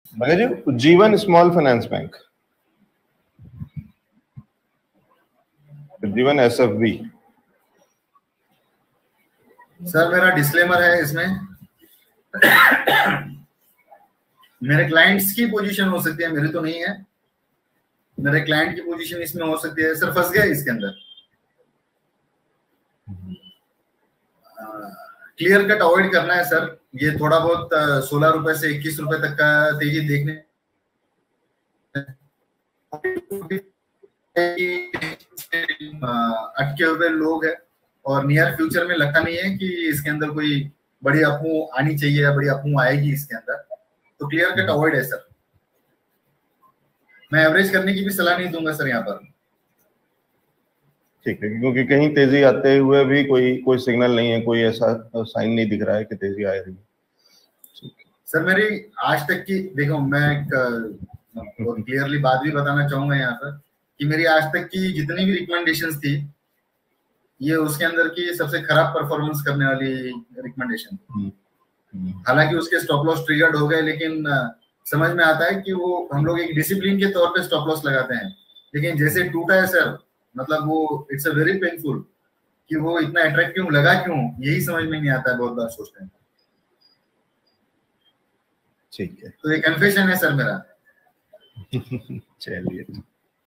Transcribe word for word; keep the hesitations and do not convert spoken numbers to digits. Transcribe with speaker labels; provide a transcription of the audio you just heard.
Speaker 1: भैया जी, Jeevan small finance bank, Jeevan S F B.
Speaker 2: Sir मेरा डिस्क्लेमर है इसमें, मेरे क्लाइंट्स की पोजीशन हो सकती है, मेरी तो नहीं है। मेरे क्लाइंट की पोजीशन इसमें हो सकती है। सर फंस गया इसके अंदर। क्लियर कट अवॉइड करना है सर। ये थोड़ा बहुत सोलह रुपए से इक्कीस रुपए तक का तेजी देखने अटके हुए लोग हैं और नियर फ्यूचर में लगता नहीं है कि इसके अंदर कोई बड़ी अफवाह आनी चाहिए या बड़ी अफवाह आएगी इसके अंदर, तो क्लियर कट अवॉइड है सर। मैं एवरेज करने की भी सलाह नहीं दूंगा सर यहाँ पर।
Speaker 1: ठीक है, क्योंकि कहीं तेजी आते हुए भी कोई कोई सिग्नल नहीं है, कोई ऐसा साइन नहीं दिख रहा है कि तेजी आ रही है।
Speaker 2: सर मेरी आज तक की, देखो मैं एक क्लियरली बात भी बताना चाहूंगा यहाँ पर कि मेरी आज तक की जितनी भी रिकमेंडेशंस थी, ये उसके अंदर की सबसे खराब परफॉर्मेंस करने वाली रिकमेंडेशन। हालांकि उसके स्टॉप लॉस ट्रिगर्ड हो गए, लेकिन समझ में आता है कि वो हम लोग एक डिसिप्लिन के तौर पे स्टॉप लॉस लगाते हैं, लेकिन जैसे टूटा है सर, मतलब वो इट्स अ वेरी पेनफुल कि वो इतना अट्रैक्टिव लगा क्यों, यही समझ में नहीं आता है, बहुत बार सोचते हैं।
Speaker 1: ठीक है,
Speaker 2: तो ये कन्फेशन है सर मेरा।
Speaker 1: चलिए।